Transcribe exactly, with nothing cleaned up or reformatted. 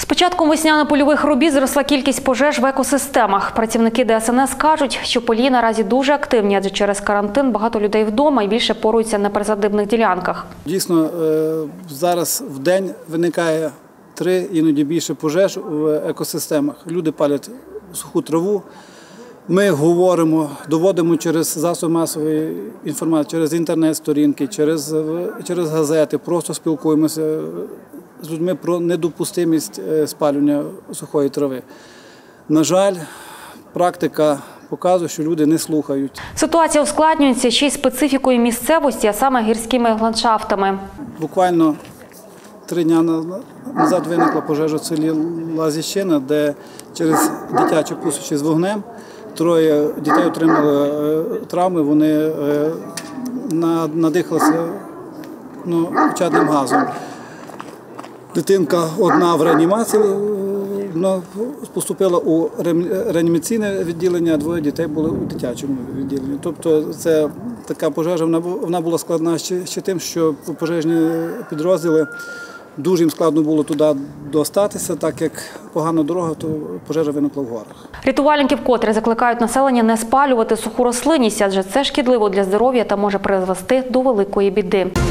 початком весняно-польових робіт зросла кількість пожеж в екосистемах. Працівники Де Ес Ен Ес кажуть, що полі наразі дуже активні, адже через карантин багато людей вдома і більше поруються на присадибних ділянках. Дійсно, зараз в день виникає три, іноді більше пожеж в екосистемах. Люди палять суху траву. Ми говоримо, доводимо через засоби масової інформації, через інтернет-сторінки, через, через газети, просто спілкуємося з людьми про недопустимість спалювання сухої трави. На жаль, практика показує, що люди не слухають. Ситуація ускладнюється ще й специфікою місцевості, а саме гірськими ландшафтами. Буквально три дні назад виникла пожежа в селі Лазіщина, де через дитячі пусочі з вогнем троє дітей отримали травми, вони надихалися ну, чадним газом. Дитинка одна в реанімації ну, поступила у реанімаційне відділення, а двоє дітей були у дитячому відділенні. Тобто це така пожежа, вона була складна ще, ще тим, що пожежні підрозділи дуже їм складно було туди достатися, так як погана дорога, то пожежа виникла в горах. Рятувальники вкотре закликають населення не спалювати суху рослинність, адже це шкідливо для здоров'я та може призвести до великої біди.